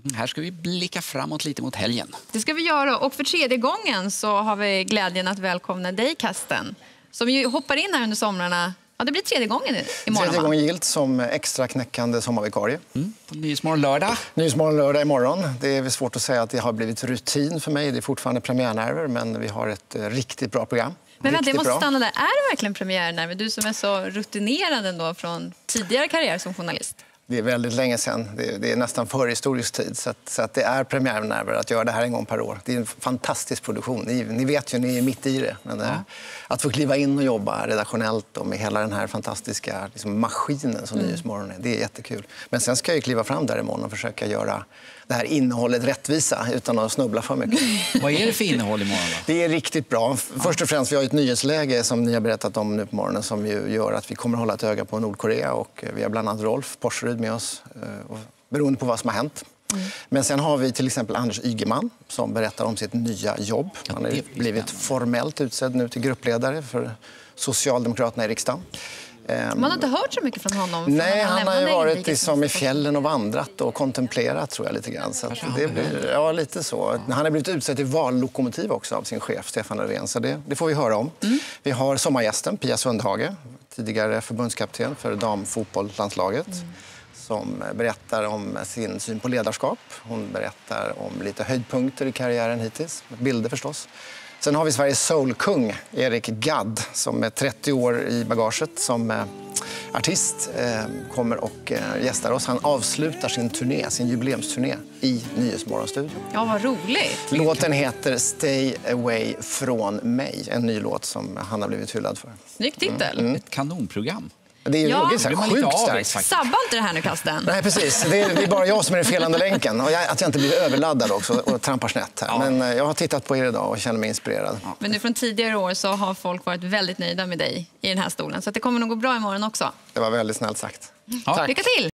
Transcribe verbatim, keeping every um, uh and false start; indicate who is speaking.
Speaker 1: Här ska vi blicka framåt lite mot helgen.
Speaker 2: Det ska vi göra, och för tredje gången så har vi glädjen att välkomna dig, Karsten, som ju hoppar in här under somrarna. Ja, det blir tredje gången imorgon.
Speaker 3: Tredje gången gilt som extra knäckande sommarvikarie.
Speaker 1: Mm. Nyhetsmorgon lördag.
Speaker 3: Nyhetsmorgon lördag imorgon. Det är väl svårt att säga att det har blivit rutin för mig. Det är fortfarande premiärnerver, men vi har ett riktigt bra program.
Speaker 2: Men vänta, jag måste
Speaker 3: bra.
Speaker 2: stanna där. Är det verkligen premiärnerver? Du som är så rutinerad ändå från tidigare karriär som journalist.
Speaker 3: Det är väldigt länge sedan. Det är, det är nästan förhistorisk tid. Så, att, så att det är premiärnerver att göra det här en gång per år. Det är en fantastisk produktion. Ni, ni vet ju, ni är mitt i det. Men, ja. Att få kliva in och jobba redaktionellt och med hela den här fantastiska liksom, maskinen som mm. Nyhetsmorgon är, det är jättekul. Men sen ska jag kliva fram där imorgon och försöka göra det här innehållet rättvisa utan att snubbla för mycket.
Speaker 1: Vad är det för innehåll imorgon då?
Speaker 3: Det är riktigt bra. Först och främst, vi har ett nyhetsläge som ni har berättat om nu på morgonen som ju gör att vi kommer att hålla ett öga på Nordkorea, och vi har bland annat Rolf Porserud med oss, beroende på vad som har hänt. Mm. Men sen har vi till exempel Anders Ygeman som berättar om sitt nya jobb. Han har blivit formellt utsedd nu till gruppledare för Socialdemokraterna i riksdagen.
Speaker 2: Man har inte hört så mycket från honom. Från
Speaker 3: Nej, han har ju varit liksom i fjällen och vandrat och kontemplerat, tror jag, lite grann. Så att det blir, ja, lite så. Han har blivit utsedd till vallokomotiv också av sin chef, Stefan Löfven. Så det, det får vi höra om. Mm. Vi har sommargästen Pia Sundhage, tidigare förbundskapten för damfotbollslandslaget. Mm. Som berättar om sin syn på ledarskap. Hon berättar om lite höjdpunkter i karriären hittills. Bilder förstås. Sen har vi Sveriges soulkung, Erik Gadd, som med trettio år i bagaget som eh, artist eh, kommer och eh, gästar oss. Han avslutar sin turné, sin jubileumsturné i Nyhetsmorgonstudion.
Speaker 2: Ja, vad roligt.
Speaker 3: Låten heter Stay Away från mig, en ny låt som han har blivit hyllad för.
Speaker 2: Snygg titel.
Speaker 1: Mm. Ett kanonprogram.
Speaker 3: Det är ju
Speaker 2: ja,
Speaker 3: så här sjukt starkt.
Speaker 2: Sabba inte det här nu, Karsten.
Speaker 3: Nej, precis. Det är, det är bara jag som är den felande länken. Och jag, att jag inte blir överladdad också och trampar snett här. Ja. Men jag har tittat på er idag och känner mig inspirerad. Ja.
Speaker 2: Men nu från tidigare år så har folk varit väldigt nöjda med dig i den här stolen. Så det kommer nog gå bra imorgon också.
Speaker 3: Det var väldigt snällt sagt.
Speaker 2: Ja. Lycka till!